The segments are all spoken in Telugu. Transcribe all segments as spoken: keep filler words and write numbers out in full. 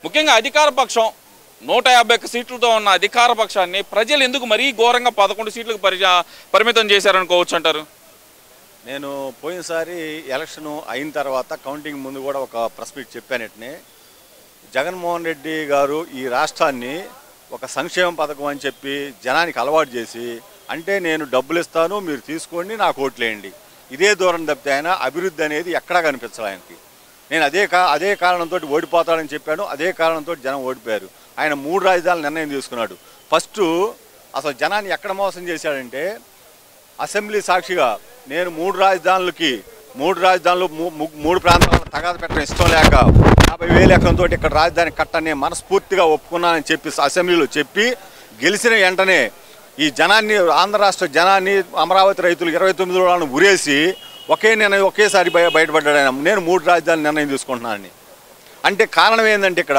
ముఖ్యంగా అధికార పక్షం నూట యాభై ఒక్క సీట్లతో ఉన్న అధికార పక్షాన్ని ప్రజలు ఎందుకు మరీ ఘోరంగా పదకొండు సీట్లకు పరి పరిమితం చేశారనుకోవచ్చు అంటారు? నేను పోయినసారి ఎలక్షన్ అయిన తర్వాత కౌంటింగ్ ముందు కూడా ఒక ప్రెస్ మీట్ చెప్పానట్నే, జగన్మోహన్ రెడ్డి గారు ఈ రాష్ట్రాన్ని ఒక సంక్షేమ పథకం అని చెప్పి జనానికి అలవాటు చేసి, అంటే నేను డబ్బులు ఇస్తాను మీరు తీసుకోండి నాకు ఓట్లేయండి, ఇదే దూరం తప్పితే ఆయన అభివృద్ధి అనేది ఎక్కడా కనిపించాలి ఆయనకి. నేను అదే కా అదే కారణంతో ఓడిపోతాడని చెప్పాను, అదే కారణంతో జనం ఓడిపోయారు. ఆయన మూడు రాజధానుల నిర్ణయం తీసుకున్నాడు. ఫస్ట్ అసలు జనాన్ని ఎక్కడ మోసం చేశాడంటే, అసెంబ్లీ సాక్షిగా నేను మూడు రాజధానులకి మూడు రాజధానులు మూడు ప్రాంతాలను తగాద పెట్టడం ఇష్టం లేక యాభై వేల ఎకరంతో ఇక్కడ రాజధాని కట్టని మనస్ఫూర్తిగా ఒప్పుకున్నానని చెప్పి అసెంబ్లీలో చెప్పి గెలిచిన వెంటనే ఈ జనాన్ని, ఆంధ్ర రాష్ట్ర జనాన్ని, అమరావతి రైతులు ఇరవై తొమ్మిది రోజులను ఉరేసి ఒకే నిర్ణయం ఒకేసారి బయ బయటపడ్డాడు ఆయన, నేను మూడు రాజధానులు నిర్ణయం తీసుకుంటున్నానని. అంటే కారణం ఏంటంటే ఇక్కడ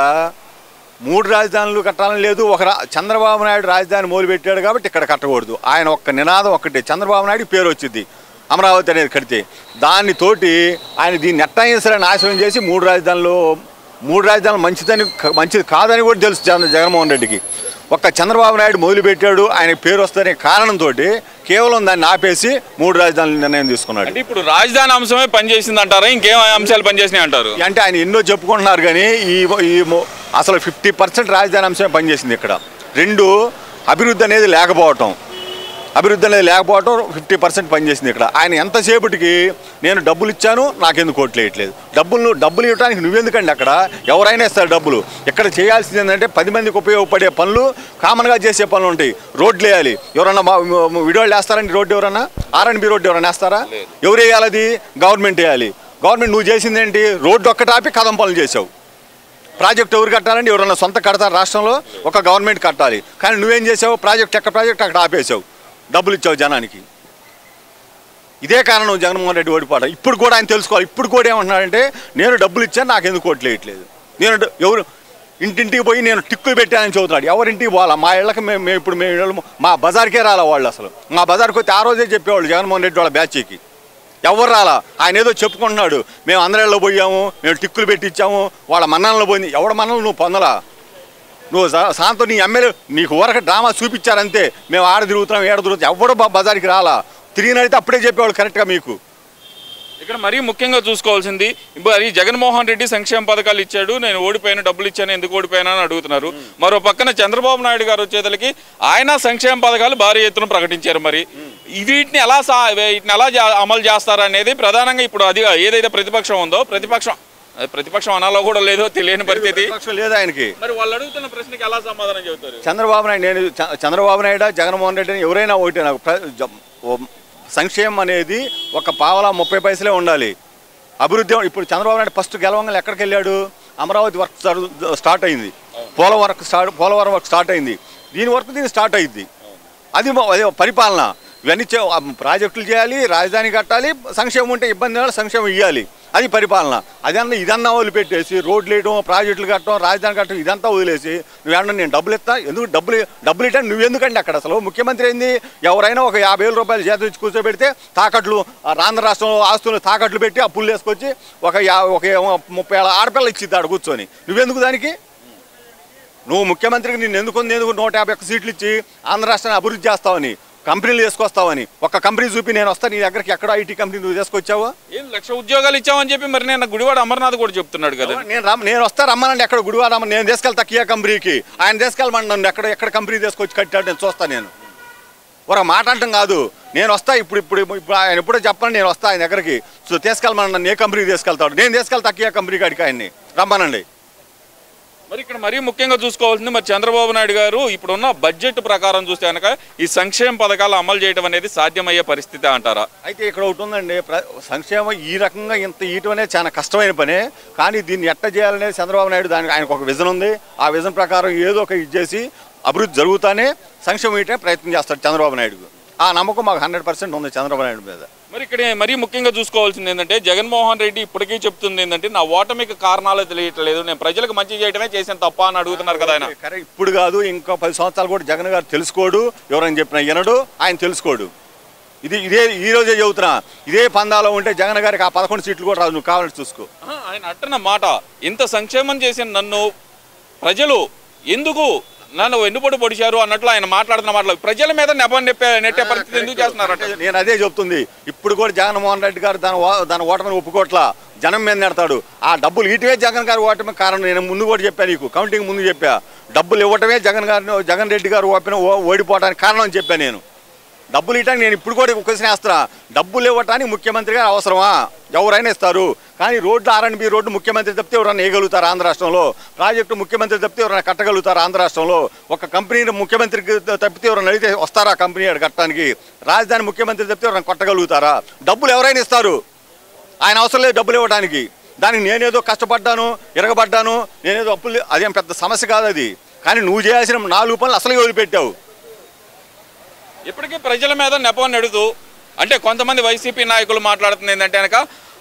మూడు రాజధానులు కట్టాలని లేదు, ఒక చంద్రబాబు నాయుడు రాజధాని మొదలుపెట్టాడు కాబట్టి ఇక్కడ కట్టకూడదు. ఆయన ఒక్క నినాదం ఒక్కటే, చంద్రబాబు నాయుడు పేరు వచ్చింది అమరావతి అనేది కడితే, దానితోటి ఆయన దీన్ని ఎట్టయినా సరే నాశనం చేసి మూడు రాజధానులు మూడు రాజధానులు మంచిదని మంచిది కాదని కూడా తెలుసు జగన్మోహన్ రెడ్డికి. ఒక్క చంద్రబాబు నాయుడు మొదలుపెట్టాడు ఆయన పేరు వస్తనే కారణంతో కేవలం దాన్ని ఆపేసి మూడు రాజధానుల నిర్ణయం తీసుకున్నాడు. అంటే ఇప్పుడు రాజధాని అంశమే పనిచేసింది అంటారా, ఇంకేం అంశాలు పనిచేసినాయి అంటారు? అంటే ఆయన ఎన్నో చెప్పుకుంటున్నారు కానీ ఈ ఈ అసలు ఫిఫ్టీ పర్సెంట్ రాజధాని అంశమే పనిచేసింది ఇక్కడ. రెండు, అభివృద్ధి అనేది లేకపోవటం అభివృద్ధి అనేది లేకపోవటం ఫిఫ్టీ పర్సెంట్ పనిచేసింది ఇక్కడ. ఆయన ఎంతసేపటికి నేను డబ్బులు ఇచ్చాను నాకెందుకు ఓట్లు వేయట్లేదు, డబ్బులు డబ్బులు ఇవ్వడానికి నువ్వెందుకండి, అక్కడ ఎవరైనా ఇస్తారు డబ్బులు. ఇక్కడ చేయాల్సింది ఏంటంటే పది మందికి ఉపయోగపడే పనులు, కామన్గా చేసే పనులు ఉంటాయి. రోడ్లు వేయాలి, ఎవరన్నా విడోళ్ళు వేస్తారండి రోడ్డు, ఎవరన్నా ఆర్ అండ్ బి రోడ్డు ఎవరైనా వేస్తారా? ఎవరు వేయాలి? అది గవర్నమెంట్ వేయాలి. గవర్నమెంట్ నువ్వు చేసింది ఏంటి, రోడ్డు ఒక్కటాపి కథం పనులు చేసావు. ప్రాజెక్ట్ ఎవరు కట్టాలంటే ఎవరన్నా సొంత కడతారు రాష్ట్రంలో, ఒక గవర్నమెంట్ కట్టాలి. కానీ నువ్వేం చేసావు, ప్రాజెక్ట్ ఎక్కడ ప్రాజెక్ట్ అక్కడ ఆపేసావు, డబ్బులు ఇచ్చావు జనానికి. ఇదే కారణం జగన్మోహన్ రెడ్డి ఓడిపోవడం. ఇప్పుడు కూడా ఆయన తెలుసుకోవాలి. ఇప్పుడు కూడా ఏమంటున్నాడంటే నేను డబ్బులు ఇచ్చాను నాకెందుకు ఓట్లు వేయట్లేదు, నేను ఎవరు ఇంటింటికి పోయి నేను టిక్కులు పెట్టానని చెబుతున్నాడు. ఎవరింటికి పోవాలా, మా ఇళ్ళకి మేము మేము ఇప్పుడు మేము మా బజార్కే రాలా వాళ్ళు. అసలు మా బజార్కి వచ్చి ఆ రోజే చెప్పేవాళ్ళు జగన్మోహన్ రెడ్డి వాళ్ళ బ్యాచ్కి, ఎవరు రాలా. ఆయన ఏదో చెప్పుకుంటున్నాడు మేము అందరిలో పోయాము, మేము టిక్కులు పెట్టి ఇచ్చాము, వాళ్ళ మన్ననలో పోయింది. ఎవడ మన్నలు నువ్వు పొందలా, నువ్వు సాంతో నీ ఎమ్మెల్యే నీకు ఊరక డ్రామా చూపించారంతే, మేము ఆడ తిరుగుతున్నాం ఏడ తిరుగుతాం, ఎవడో బజార్కి రాలా. తిరిగినైతే అప్పుడే చెప్పేవాళ్ళు కరెక్ట్గా మీకు. ఇక్కడ మరీ ముఖ్యంగా చూసుకోవాల్సింది, మరి జగన్మోహన్ రెడ్డి సంక్షేమ పథకాలు ఇచ్చాడు, నేను ఓడిపోయాను, డబ్బులు ఇచ్చాను, ఎందుకు ఓడిపోయాను అని అడుగుతున్నారు. మరో పక్కన చంద్రబాబు నాయుడు గారు వచ్చేతలకి ఆయన సంక్షేమ పథకాలు భారీ ఎత్తున ప్రకటించారు. మరి వీటిని ఎలా సా వీటిని ఎలా అమలు చేస్తారు అనేది ప్రధానంగా ఇప్పుడు అది ఏదైతే ప్రతిపక్షం ఉందో, ప్రతిపక్షం ప్రతిపక్షం అనాలో కూడా లేదో తెలియని పరిస్థితి లేదు ఆయనకి. మరి వాళ్ళు అడుగుతున్న ప్రశ్నకి ఎలా సమాధానం చెబుతారు? చంద్రబాబు నాయుడు నేను చంద్రబాబు నాయుడు జగన్మోహన్ రెడ్డి ఎవరైనా ఒకటే, నాకు సంక్షేమం అనేది ఒక పావలా ముప్పై పైసలే ఉండాలి. అభివృద్ధి ఇప్పుడు చంద్రబాబు నాయుడు ఫస్ట్ గెలవంగా ఎక్కడికి వెళ్ళాడు, అమరావతి వర్క్ స్టార్ట్ అయింది, Polavaram work start Polavaram work start అయింది, దీని వర్క్ దీన్ని స్టార్ట్ అయింది. అది పరిపాలన. ఇవన్నీ ప్రాజెక్టులు చేయాలి, రాజధాని కట్టాలి, సంక్షేమం ఉంటే ఇబ్బంది లేదు, సంక్షేమం ఇవ్వాలి, అది పరిపాలన. అదన్నా ఇదన్నా వదిలిపెట్టేసి రోడ్లు వేయడం, ప్రాజెక్టులు కట్టడం, రాజధాని కట్టడం ఇదంతా వదిలేసి నువ్వేమన్నా నేను డబ్బులు ఇస్తా, ఎందుకు డబ్బులు డబ్బులు ఇట్టా నువ్వెందుకండి అక్కడ అసలు ముఖ్యమంత్రి ఏంది? ఎవరైనా ఒక యాభై వేల రూపాయలు చేత ఇచ్చి కూర్చోబెడితే తాకట్లు, ఆంధ్ర రాష్ట్రంలో ఆస్తులు తాకట్లు పెట్టి అప్పులు వేసుకొచ్చి ఒక యా ఒక ముప్పై ఏళ్ళ ఆడపిల్ల ఇచ్చింది ఆడ కూర్చొని, నువ్వెందుకు దానికి? నువ్వు ముఖ్యమంత్రికి నేను ఎందుకు ఎందుకు నూట యాభై ఒక్క సీట్లు ఇచ్చి ఆంధ్ర రాష్ట్రాన్ని అభివృద్ధి చేస్తావని, కంపెనీలు తీసుకొస్తావని, ఒక కంపెనీ చూపి నేను వస్తా నీ దగ్గరికి, ఎక్కడ ఐటీ కంపెనీ నువ్వు తీసుకొచ్చావా? ఏం లక్ష ఉద్యోగాలు ఇచ్చావని చెప్పి మరి నేను గుడివాడ అమర్నాథ్ కూడా చెప్తున్నాడు కదా. నేను నేను వస్తా రమ్మనండి, ఎక్కడ గుడివాడ అమ్మ నేను తీసుకెళ్తా కియా కంపెనీకి, ఆయన తీసుకెళ్ళమన్నాను, ఎక్కడ ఎక్కడ కంపెనీ తీసుకొచ్చి కట్టాడు నేను చూస్తాను. నేను ఒక మాట అంటాం కాదు, నేను వస్తా ఇప్పుడు ఇప్పుడు ఇప్పుడు ఆయన ఎప్పుడో చెప్పండి, నేను వస్తా ఆయన దగ్గరికి, సో తీసుకెళ్ళమన్నాను, ఏ కంపెనీకి తీసుకెళ్తాడు, నేను తీసుకెళ్తా కియా కంపెనీ కాడికి ఆయన్ని రమ్మనండి. మరి ఇక్కడ మరీ ముఖ్యంగా చూసుకోవాల్సింది, మరి చంద్రబాబు నాయుడు గారు ఇప్పుడున్న బడ్జెట్ ప్రకారం చూస్తే కనుక ఈ సంక్షేమ పథకాలు అమలు చేయడం అనేది సాధ్యమయ్యే పరిస్థితి అంటారా? అయితే ఇక్కడ ఒకటి ఉందండి, సంక్షేమం ఈ రకంగా ఇంత ఇయటం అనేది చాలా కష్టమైన పనే, కానీ దీన్ని ఎట్ట చేయాలనేది చంద్రబాబు నాయుడు దానికి ఆయనకు ఒక విజన్ ఉంది. ఆ విజన్ ప్రకారం ఏదో ఒక ఇది చేసి అభివృద్ధి జరుగుతానే సంక్షేమం ఇయటమే ప్రయత్నం చేస్తాడు చంద్రబాబు నాయుడు. ఆ నమ్మకం మాకు హండ్రెడ్ పర్సెంట్ ఉంది చంద్రబాబు నాయుడు మీద. మరి ఇక్కడ మరీ ముఖ్యంగా చూసుకోవాల్సింది ఏంటంటే, జగన్మోహన్ రెడ్డి ఇప్పటికీ చెప్తుంది ఏంటంటే నా ఓటమికి కారణాలు తెలియట్లేదు, నేను ప్రజలకు మంచి చేయడమే చేసిన తప్ప అని అడుగుతున్నారు కదా ఆయన. కరెక్ట్. ఇప్పుడు కాదు, ఇంకో పది సంవత్సరాలు కూడా జగన్ గారు తెలుసుకోడు, ఎవరైనా చెప్పినా వినడు, ఆయన తెలుసుకోడు. ఇది ఇదే ఈ రోజే చెబుతున్నా, ఇదే పందాలో ఉంటే జగన్ గారికి ఆ పదకొండు సీట్లు కూడా రాదు, నువ్వు కావాలని చూసుకో. ఆయన అట్టన మాట, ఇంత సంక్షేమం చేసిన నన్ను ప్రజలు ఎందుకు నన్ను వెన్నుపోటు పొడిచారు అన్నట్లు ఆయన మాట్లాడుతున్న మాటలు ప్రజల మీద నెపం నెప్పే నెట్టే పరిస్థితి ఎందుకు చేస్తున్నారంటే నేను అదే చెప్తుంది. ఇప్పుడు కూడా జగన్మోహన్ రెడ్డి గారు దాని దాని ఓటమిని ఒప్పుకోట్లా, జనం మీద నెడతాడు. ఆ డబ్బులు ఇటువే జగన్ గారు ఓటమి కారణం. నేను ముందు కూడా చెప్పాను, నీకు కౌంటింగ్ ముందు చెప్పా, డబ్బులు ఇవ్వటమే జగన్ గారిని జగన్ రెడ్డి గారు ఓపిన ఓడిపోవడానికి కారణం అని చెప్పాను నేను. డబ్బులు ఇవ్వటానికి నేను ఇప్పుడు కూడా క్వశ్చన్ వేస్తున్నా, డబ్బులు ఇవ్వటానికి ముఖ్యమంత్రి గారు అవసరమా? ఎవరైనా ఇస్తారు, కానీ road R and B road ముఖ్యమంత్రి తప్పితే ఎవరైనా వేయగలుగుతారు ఆంధ్ర రాష్ట్రంలో? ప్రాజెక్టు ముఖ్యమంత్రి తప్పితే ఎవరైనా కట్టగలుగుతారు ఆంధ్ర రాష్ట్రంలో? ఒక కంపెనీని ముఖ్యమంత్రికి తప్పితే ఎవరైనా అడిగితే వస్తారా కంపెనీ కట్టడానికి? రాజధాని ముఖ్యమంత్రి తప్పితే ఎవరైనా కట్టగలుగుతారా? డబ్బులు ఎవరైనా ఇస్తారు, ఆయన అవసరం లేదు డబ్బులు ఇవ్వడానికి. దానికి నేనేదో కష్టపడ్డాను, ఇరగబడ్డాను, నేనేదో అప్పులు, అదేం పెద్ద సమస్య కాదు అది. కానీ నువ్వు చేయాల్సిన నాలుగు పనులు అసలు వదిలిపెట్టావు. ఇప్పటికీ ప్రజల మీద నెపం నెడుతూ అంటే కొంతమంది వైసీపీ నాయకులు మాట్లాడుతుంది ఏంటంటే కనుక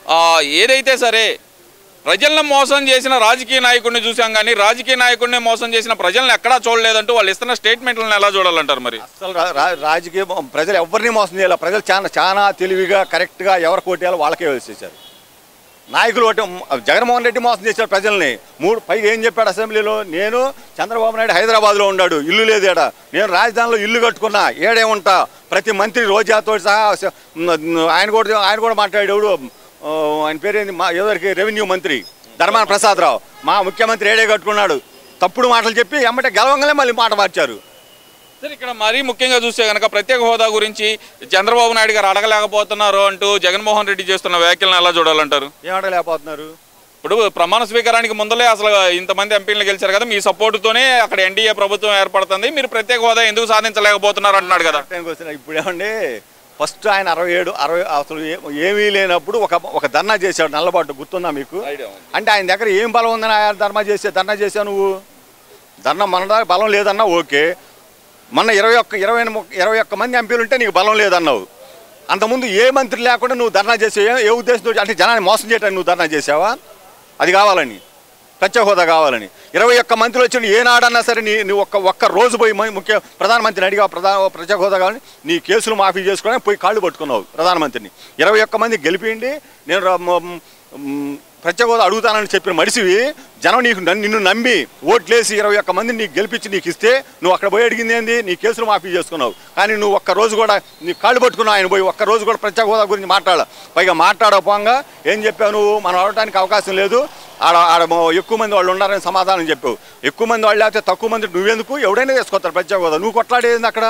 ఏదైతే సరే ప్రజలను మోసం చేసిన రాజకీయ నాయకుడిని చూసాం, కానీ రాజకీయ నాయకుడిని మోసం చేసిన ప్రజలను ఎక్కడా చూడలేదంటూ వాళ్ళు ఇస్తున్న స్టేట్మెంట్లను ఎలా చూడాలంటారు? మరి అసలు రాజకీయ ప్రజలు ఎవరిని మోసం చేయాలి? ప్రజలు చాలా చాలా తెలివిగా కరెక్ట్గా ఎవరు కోటేయాలో వాళ్ళకే వేసేసారు. నాయకులు ఒకటి జగన్మోహన్ రెడ్డి మోసం చేశారు ప్రజల్ని. మూడు పైగా ఏం చెప్పాడు అసెంబ్లీలో, నేను చంద్రబాబు నాయుడు హైదరాబాద్లో ఉన్నాడు, ఇల్లు లేదు ఏడా, నేను రాజధానిలో ఇల్లు కట్టుకున్నా, ఏడే ఉంటా, ప్రతి మంత్రి రోజాతో సహా ఆయన కూడా ఆయన కూడా మాట్లాడాడు. ఆయన పేరేంది మా ఎవరికి రెవెన్యూ మంత్రి ధర్మాన ప్రసాదరావు, మా ముఖ్యమంత్రి ఏడే కట్టుకున్నాడు, తప్పుడు మాటలు చెప్పి ఎమ్మటే గెలవంగానే మళ్ళీ మాట మార్చారు. సరే, ఇక్కడ మరీ ముఖ్యంగా చూస్తే కనుక ప్రత్యేక హోదా గురించి చంద్రబాబు నాయుడు గారు అడగలేకపోతున్నారు అంటూ జగన్మోహన్ రెడ్డి చేస్తున్న వ్యాఖ్యలను ఎలా చూడాలంటారు? ఏం అడగలేకపోతున్నారు? ఇప్పుడు ప్రమాణ స్వీకారానికి ముందలే అసలు ఇంతమంది ఎంపీలను గెలిచారు కదా, మీ సపోర్టుతోనే అక్కడ ఎన్డీఏ ప్రభుత్వం ఏర్పడుతుంది, మీరు ప్రత్యేక హోదా ఎందుకు సాధించలేకపోతున్నారు అంటున్నాడు కదా. ఇప్పుడు ఏమండి, ఫస్ట్ ఆయన అరవై ఏడు అరవై అసలు ఏమీ లేనప్పుడు ఒక ఒక ధర్నా చేశాడు నల్లబాటు, గుర్తుందా మీకు? అంటే ఆయన దగ్గర ఏం బలం ఉందని ఆయన ధర్నా చేసే ధర్నా చేశావు నువ్వు? ధర్నా మన దగ్గర బలం లేదన్నా ఓకే, మొన్న ఇరవై ఒక్క ఇరవై ఇరవై ఒక్క మంది ఎంపీలు ఉంటే నీకు బలం లేదన్నావు. అంతకుముందు ఏ మంత్రి లేకుండా నువ్వు ధర్నా చేసావు, ఏ ఉద్దేశంతో? అంటే జనాన్ని మోసం చేయడానికి నువ్వు ధర్నా చేసావా? అది కావాలని, ప్రత్యేక హోదా కావాలని. ఇరవై ఒక్క మంత్రులు వచ్చి ఏనాడన్నా సరే నీ నువ్వు ఒక్క ఒక్క రోజు పోయి ముఖ్య ప్రధానమంత్రిని అడిగా ప్రధాన ప్రత్యేక హోదా కావాలని, నీ కేసులు మాఫీ చేసుకుని పోయి కాళ్ళు పట్టుకున్నావు ప్రధానమంత్రిని. ఇరవై ఒక్క మంది గెలిపిండి నేను ప్రత్యేక హోదా అడుగుతానని చెప్పిన మనిషివి, జనం నీకు నిన్ను నమ్మి ఓట్లేసి ఇరవై ఒక్క మందిని నీకు గెలిపించి నీకు ఇస్తే నువ్వు అక్కడ పోయి అడిగింది ఏంది? నీ కేసులు మాఫీ చేసుకున్నావు. కానీ నువ్వు ఒక్క రోజు కూడా నీ కాళ్ళు పట్టుకున్నావు ఆయన పోయి, ఒక్క రోజు కూడా ప్రత్యేక హోదా గురించి మాట్లాడాలి. పైగా మాట్లాడకపోగా ఏం చెప్పావు నువ్వు? మనం అడగడానికి అవకాశం లేదు, ఆడ ఆడ ఎక్కువ మంది వాళ్ళు ఉన్నారని సమాధానం చెప్పావు. ఎక్కువ మంది వాళ్ళు లేకపోతే తక్కువ మంది నువ్వెందుకు? ఎవడైనా తీసుకొస్తారు ప్రత్యేక హోదా, నువ్వు కొట్లాడేది అక్కడ.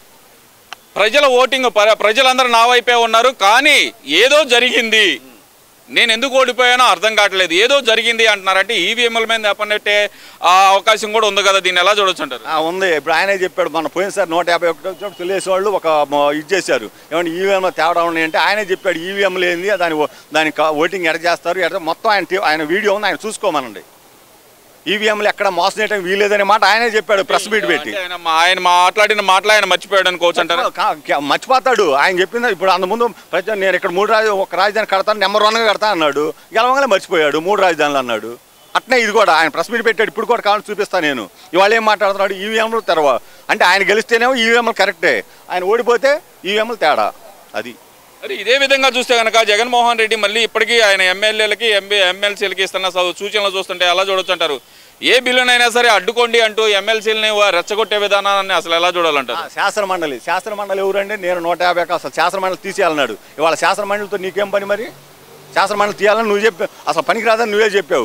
ప్రజల ఓటింగ్ ప్రజలందరూ నా వైపే ఉన్నారు, కానీ ఏదో జరిగింది, నేను ఎందుకు ఓడిపోయానో అర్థం కావట్లేదు, ఏదో జరిగింది అంటున్నారంటే ఈవీఎంల మీద నెపనెట్టే అవకాశం కూడా ఉంది కదా, దీన్ని ఎలా చూడొచ్చు అంటారు? ఉంది. ఇప్పుడు ఆయనే చెప్పాడు, మన పోయినసారి నూట యాభై ఒకటి తెలుగుదేశం వాళ్ళు ఒక ఇది చేశారు, ఏమంటే ఈవీఎంలో తేడా ఉన్నాయంటే ఆయనే చెప్పాడు ఈవీఎంలు ఏంది, దాని దాని ఓటింగ్ ఎడ చేస్తారు ఎడ మొత్తం ఆయన ఆయన వీడియో ఉంది, ఆయన చూసుకోమనండి. ఈవీఎంలు ఎక్కడ మోసం చేయడం వీలేదనే మాట ఆయనే చెప్పాడు ప్రెస్ మీట్ పెట్టి. ఆయన మాట్లాడిన మాటలు ఆయన మర్చిపోయాడు అనుకోవచ్చు అంటారు? మర్చిపోతాడు. ఆయన చెప్పింది ఇప్పుడు అంత ముందు ప్రజలు నేను ఇక్కడ మూడు రాజ ఒక రాజధాని కడతాను, నెంబర్ వన్గా కడతా అన్నాడు, గెలవంగానే మర్చిపోయాడు మూడు రాజధానులు అన్నాడు. అట్నే ఇది కూడా ఆయన ప్రెస్ మీట్ పెట్టాడు, ఇప్పుడు కూడా కావాలని చూపిస్తాను నేను. ఇవాళ ఏం మాట్లాడుతున్నాడు? ఈవీఎంలు తెరవ అంటే ఆయన గెలిస్తేనేమో ఈవీఎంలు కరెక్టే, ఆయన ఓడిపోతే ఈవీఎంలు తేడా. అది మరి ఇదే విధంగా చూస్తే కనుక జగన్మోహన్ రెడ్డి మళ్ళీ ఇప్పటికీ ఆయన ఎమ్మెల్యేలకి ఎంబీ ఎమ్మెల్సీలకి ఇస్తున్న సూచనలు చూస్తుంటే ఎలా చూడొచ్చు అంటారు? ఏ బిల్లునైనా సరే అడ్డుకోండి అంటూ ఎమ్మెల్సీలని రెచ్చగొట్టే విధానాన్ని అసలు ఎలా చూడాలంటారు? శాసన మండలి శాసన మండలి ఎవరండి? నేను నూట యాభై అసలు శాసన మండలి తీసేయాలన్నాడు. ఇవాళ శాసన మండలితో నీకేం పని? మరి శాసన మండలి తీయాలని నువ్వు చెప్పావు, అసలు పనికి రాదని నువ్వే చెప్పావు.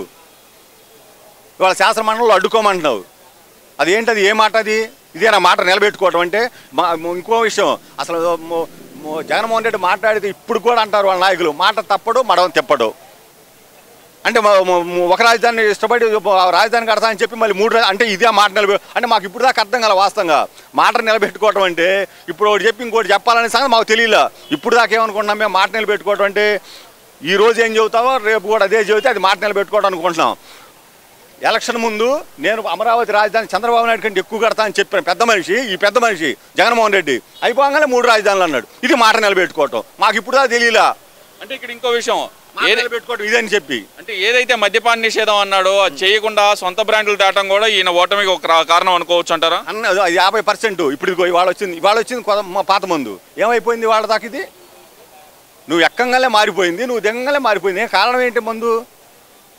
ఇవాళ శాసన మండలిలో అడ్డుకోమంటున్నావు, అది ఏంటది? ఏ మాట అది? ఇదే నా మాట నిలబెట్టుకోవటం అంటే. మా ఇంకో విషయం, అసలు జగన్మోహన్ రెడ్డి మాట్లాడితే ఇప్పుడు కూడా అంటారు వాళ్ళ నాయకులు, మాట తప్పడు మడవ తిప్పడు. అంటే ఒక రాజధాని ఇష్టపడి రాజధాని కడతా అని చెప్పి మళ్ళీ మూడు అంటే ఇదే మాట నిలబె అంటే మాకు ఇప్పుడు దాకా అర్థం కల వాస్తవంగా మాట నిలబెట్టుకోవటం అంటే. ఇప్పుడు ఒకటి చెప్పి ఇంకోటి చెప్పాలనే సంగతి మాకు తెలియలే. ఇప్పుడు దాకా ఏమనుకుంటున్నాం మేము? మాట నిలబెట్టుకోవటం అంటే ఈ రోజు ఏం చెబుతావో రేపు కూడా అదే చెబితే అది మాట నిలబెట్టుకోవడం అనుకుంటున్నాం. ఎలక్షన్ ముందు నేను అమరావతి రాజధాని చంద్రబాబు నాయుడు కంటే ఎక్కువ కడతా అని చెప్పాను పెద్ద మనిషి, ఈ పెద్ద మనిషి జగన్మోహన్ రెడ్డి. అయిపోగానే మూడు రాజధానులు అన్నాడు, ఇది మాట నిలబెట్టుకోవటం. మాకు ఇప్పుడు దాకా తెలియలా. అంటే ఇక్కడ ఇంకో విషయం పెట్టుకోవడం ఇదని చెప్పి, అంటే ఏదైతే మద్యపాన నిషేధం అన్నాడో అది చేయకుండా సొంత బ్రాండ్లు తేవడం కూడా ఈయన ఓటమికి ఒక కారణం అనుకోవచ్చు అంటారా? అన్న యాభై పర్సెంట్ ఇప్పుడు ఇవాళ వచ్చింది ఇవాళ వచ్చింది పాత మందు ఏమైపోయింది వాళ్ళ దాకా? ఇది నువ్వు ఎక్కంగానే మారిపోయింది, నువ్వు దిగంగానే మారిపోయింది. కారణం ఏంటి? మందు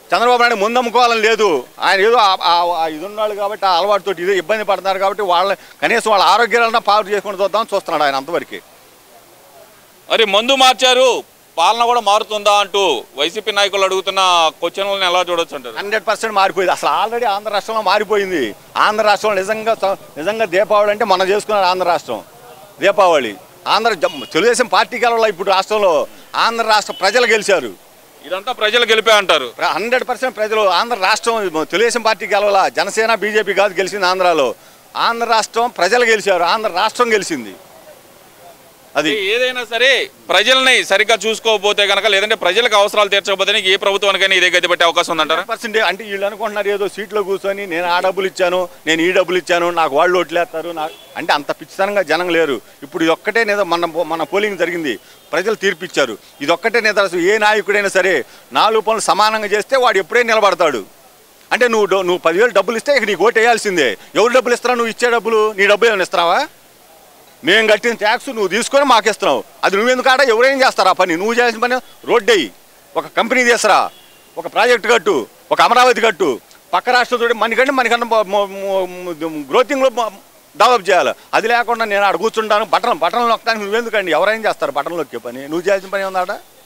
చంద్రబాబు నాయుడు ముందు అమ్ముకోవాలని లేదు. ఆయన ఏదో ఇది ఉన్నాడు కాబట్టి ఆ అలవాటుతో ఇదే ఇబ్బంది పడుతున్నారు కాబట్టి వాళ్ళ కనీసం వాళ్ళ ఆరోగ్యాలన్నా పాడు చేసుకుని చూద్దామని చూస్తున్నాడు ఆయన అంతవరకు. మరి మందు మార్చారు, పాలన కూడా మారుతుందా అంటూ వైసీపీ నాయకులు అడుగుతున్న క్వశ్చన్లను ఎలా చూడొచ్చు అంటారు? హండ్రెడ్ పర్సెంట్ మారిపోయింది. అసలు ఆల్రెడీ ఆంధ్ర రాష్ట్రంలో మారిపోయింది. ఆంధ్ర రాష్ట్రంలో నిజంగా నిజంగా దీపావళి అంటే మనం చేసుకున్నారు ఆంధ్ర రాష్ట్రం దీపావళి. ఆంధ్ర తెలుగుదేశం పార్టీ గెలవల ఇప్పుడు రాష్ట్రంలో ఆంధ్ర రాష్ట్ర ప్రజలు గెలిచారు. ఇదంతా ప్రజలు గెలిపే అంటారు. హండ్రెడ్ పర్సెంట్ ప్రజలు ఆంధ్ర రాష్ట్రం తెలుగుదేశం పార్టీ గెలవల, జనసేన బీజేపీ కాదు గెలిచింది ఆంధ్రాలో. ఆంధ్ర రాష్ట్రం ప్రజలు గెలిచారు, ఆంధ్ర రాష్ట్రం గెలిచింది. అది ఏదైనా సరే ప్రజల్ని సరిగ్గా చూసుకోకపోతే కనుక, లేదంటే ప్రజలకు అవసరాలు తీర్చకపోతే ఏ ప్రభుత్వానికైనా ఇదే గతి పెట్టే అవకాశం ఉందంటారా? పర్సెంట్ అంటే వీళ్ళు అనుకుంటున్నారు ఏదో సీట్లో కూర్చొని నేను ఆ డబ్బులు ఇచ్చాను, నేను ఈ డబ్బులు ఇచ్చాను, నాకు వాళ్ళు ఓట్లేస్తారు నాకు అంటే అంత పిచ్చితనంగా జనం లేరు. ఇప్పుడు ఇది ఒక్కటే నేదో మన మన పోలింగ్ జరిగింది, ప్రజలు తీర్పిచ్చారు. ఇది ఒక్కటే నేత ఏ నాయకుడైనా సరే నాలుగు పనులు సమానంగా చేస్తే వాడు ఎప్పుడే నిలబడతాడు. అంటే నువ్వు నువ్వు పదివేలు డబ్బులు ఇస్తే ఇక నీకు ఓటు వేయాల్సిందే. ఎవరు డబ్బులు ఇస్తారా? నువ్వు ఇచ్చే డబ్బులు నీ డబ్బులు ఏమైనా ఇస్తావా? మేము కట్టిన ట్యాక్స్ నువ్వు తీసుకొని మాకు ఇస్తున్నావు. అది నువ్వెందుకు ఆడ ఎవరేం చేస్తారా పని? నువ్వు చేయాల్సిన పని రోడ్డు అయ్యి ఒక కంపెనీ తీసురా, ఒక ప్రాజెక్టు కట్టు, ఒక అమరావతి కట్టు, పక్క రాష్ట్రంతో మనకంటే మనకన్నా గ్రోతింగ్లో డెవలప్ చేయాలి. అది లేకుండా నేను ఆడ కూర్చుంటాను బటన్ బటన్లు నొక్కడానికి నువ్వెందుకండి? ఎవరైనా చేస్తారు బటన్లు నొక్కే పని? నువ్వు చేయాల్సిన పని ఉందా ఆడ?